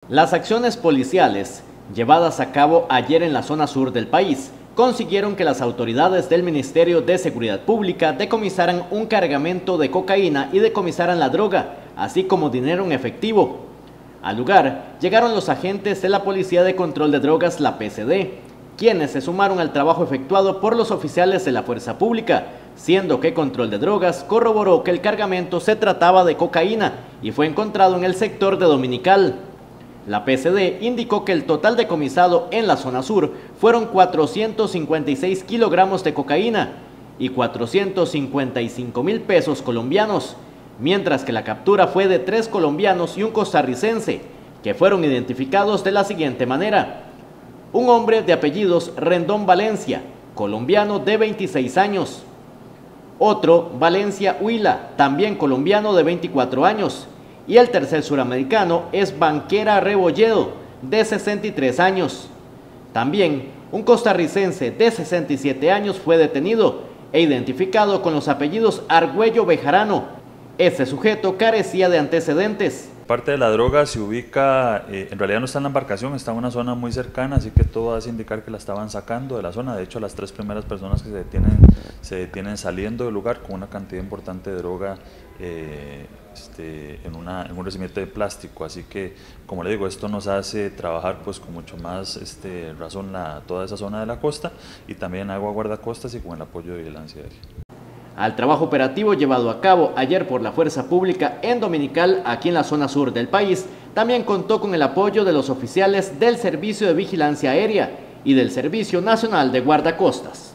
Las acciones policiales llevadas a cabo ayer en la zona sur del país consiguieron que las autoridades del Ministerio de Seguridad Pública decomisaran un cargamento de cocaína y decomisaran la droga, así como dinero en efectivo. Al lugar llegaron los agentes de la Policía de Control de Drogas, la PCD, quienes se sumaron al trabajo efectuado por los oficiales de la Fuerza Pública, siendo que Control de Drogas corroboró que el cargamento se trataba de cocaína y fue encontrado en el sector de Dominical. La PCD indicó que el total decomisado en la zona sur fueron 456 kilogramos de cocaína y 455.000 pesos colombianos, mientras que la captura fue de 3 colombianos y un costarricense, que fueron identificados de la siguiente manera. Un hombre de apellidos Rendón Valencia, colombiano de 26 años. Otro, Valencia Huila, también colombiano de 24 años. Y el tercer suramericano es Banquera Rebolledo, de 63 años. También un costarricense de 67 años fue detenido e identificado con los apellidos Argüello Bejarano. Este sujeto carecía de antecedentes. Parte de la droga se ubica, en realidad no está en la embarcación, está en una zona muy cercana, así que todo hace indicar que la estaban sacando de la zona. De hecho, las 3 primeras personas que se detienen saliendo del lugar con una cantidad importante de droga en un recipiente de plástico. Así que, como le digo, esto nos hace trabajar pues con mucho más razón toda esa zona de la costa, y también agua guardacostas y con el apoyo de vigilancia aérea. Al trabajo operativo llevado a cabo ayer por la Fuerza Pública en Dominical, aquí en la zona sur del país, también contó con el apoyo de los oficiales del Servicio de Vigilancia Aérea y del Servicio Nacional de Guardacostas.